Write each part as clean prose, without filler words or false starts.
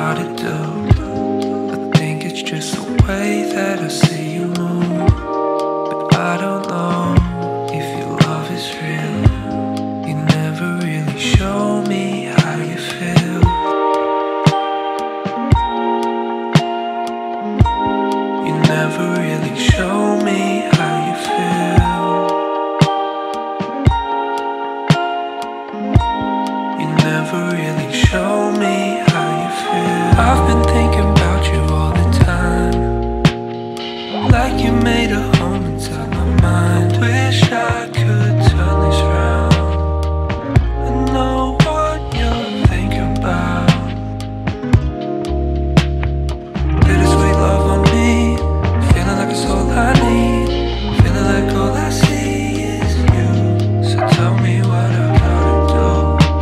how to do. I think it's just the way that I see you move. But I don't know if your love is real. You never really show me how you feel. You never really show me how you feel. You never really show me how you feel. I've been thinking about you all the time, like you made a home inside my mind. Wish I could turn this round. I know what you're thinking about. Bittersweet love on me, feeling like it's all I need, feeling like all I see is you. So tell me what I gotta do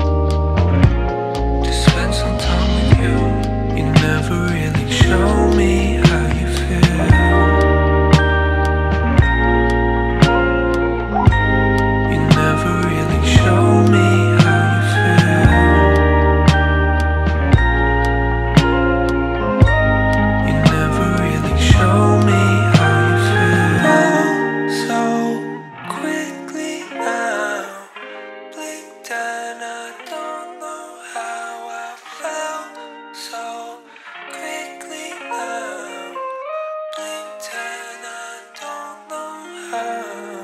to spend some time with you. You never really show me how you feel. You never really show me how you feel. You never really show me how you feel. So quickly now, blinked and I don't know how I felt. So quickly now, blinked and I don't know how.